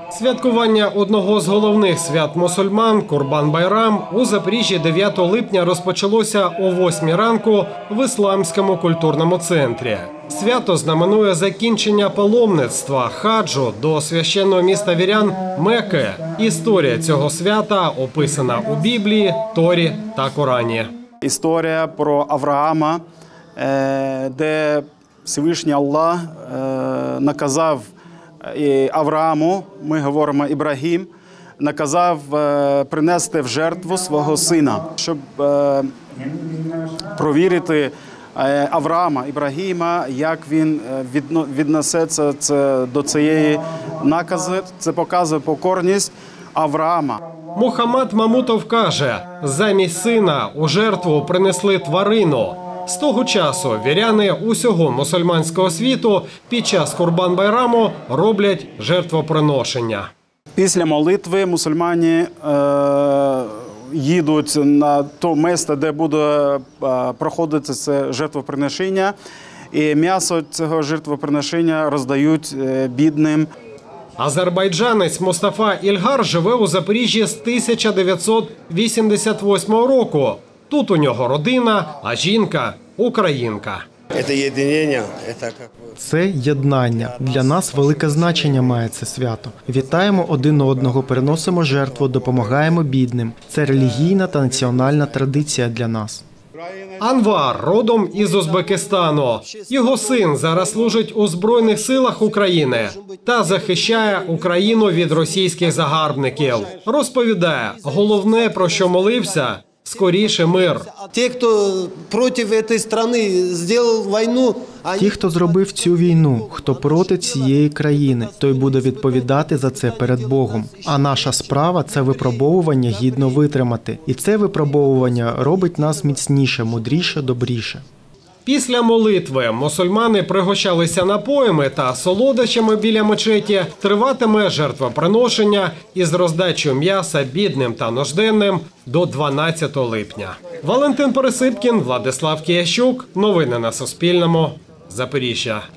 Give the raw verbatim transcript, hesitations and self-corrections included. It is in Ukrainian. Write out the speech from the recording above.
Святкування одного з головних свят мусульман – Курбан-Байрам у Запоріжжі дев'ятого липня розпочалося о восьмій ранку в Ісламському культурному центрі. Свято знаменує закінчення паломництва хаджу до священного міста вірян Мекки. Історія цього свята описана у Біблії, Торі та Корані. Історія про Авраама, де Всевишній Аллах наказав Аврааму, ми говоримо Ібрагім, наказав принести в жертву свого сина, щоб провірити Авраама, Ібрагіма, як він віднесеться до цієї накази. Це показує покорність Авраама. Мухаммад Мамутов каже, замість сина у жертву принесли тварину. З того часу віряни усього мусульманського світу під час Курбан-Байраму роблять жертвоприношення. Після молитви мусульмани е, їдуть на те місце, де буде е, проходити це жертвоприношення, і м'ясо цього жертвоприношення роздають е, бідним. Азербайджанець Мустафа Ільгар живе у Запоріжжі з тисяча дев'ятсот вісімдесят восьмого року. Тут у нього родина, а жінка – українка. Це єднання. Для нас велике значення має це свято. Вітаємо один одного, приносимо жертву, допомагаємо бідним. Це релігійна та національна традиція для нас. Анвар родом із Узбекистану. Його син зараз служить у Збройних силах України та захищає Україну від російських загарбників. Розповідає, головне, про що молився – скоріше мир. Ті, хто проти цієї країни зробив війну, Ті, хто зробив цю війну, хто проти цієї країни, той буде відповідати за це перед Богом. А наша справа – це випробовування гідно витримати. І це випробовування робить нас міцніше, мудріше, добріше. Після молитви мусульмани пригощалися напоями та солодощами біля мечеті. Триватиме жертвоприношення із роздачею м'яса бідним та нужденним до дванадцятого липня. Валентин Пересипкін, Владислав Киящук. Новини на Суспільному. Запоріжжя.